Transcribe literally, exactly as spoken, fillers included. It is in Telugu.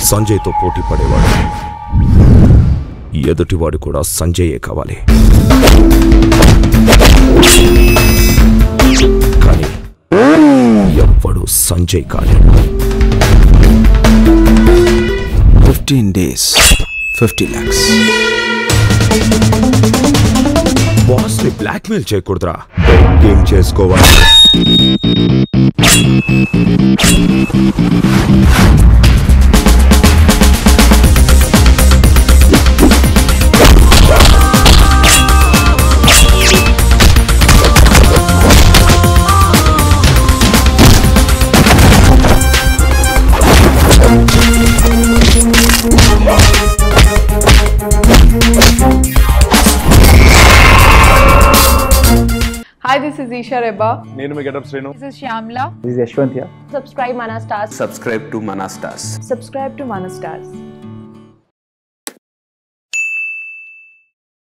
సంజయ్తో పోటీ పడేవాడు. ఎదుటివాడు కూడా సంజయే కావాలి. కానీ ఎవ్వడు సంజయ్ కాలేడు. Fifteen days fifty lakhs. Boss ని బ్లాక్మెయిల్ చేయకూడదురా, గేమ్ చేసుకోవాలి. Hi, this is Isha Reba. Nenu me getup Srinu. This is Shyamla. This is Yashwant here. Subscribe Mana Stars. Subscribe to Mana Stars. Subscribe to Mana Stars.